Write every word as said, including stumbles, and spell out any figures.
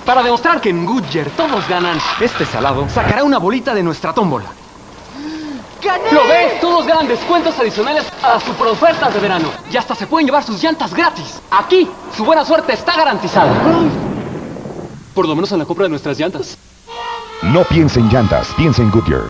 Para demostrar que en Goodyear todos ganan, este salado sacará una bolita de nuestra tómbola. ¡Gané! ¿Lo ves? Todos ganan descuentos adicionales a sus ofertas de verano. Y hasta se pueden llevar sus llantas gratis. Aquí, su buena suerte está garantizada. Por lo menos en la compra de nuestras llantas. No piense en llantas, piense en Goodyear.